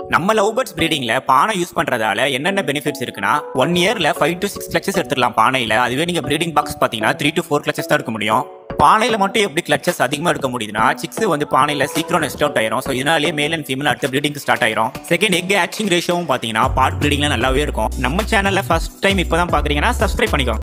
நம்ம love birds பிரீடிங்ல பானை use பண்றதால என்னென்ன பெனிஃபிட்ஸ் இருக்குன்னா 1 இயர்ல 5 to 6 கிளச்சஸ் எடுத்துடலாம் பானையில. அதுவே நீங்க பிரீடிங் பாக்ஸ் பாத்தீங்கன்னா 3 to 4 கிளச்சஸ் தான் எடுக்க முடியும். பானையில மட்டும் எப்படி கிளச்சஸ் அதிகமா எடுக்க முடியுதுன்னா சிக்ஸ் வந்து பானையில சீக்கிரம் நெஸ்ட் அவுட் ஆயிரும். ஸோ இதனாலேயே மேல் அண்ட் ஃபீமேல் அடுத்த பிரீடிங் ஸ்டார்ட் ஆயிரும். செகண்ட், எக் ஹேட்சிங் ரேஷியோவும் பாத்தீங்கன்னா பார்ட் பிரீடிங்ல நல்லாவே இருக்கும். நம்ம சேனல்ல ஃபர்ஸ்ட் டைம் இப்பதான் பாக்குறீங்கன்னா சப்ஸ்கிரைப் பண்ணிக்கோங்க.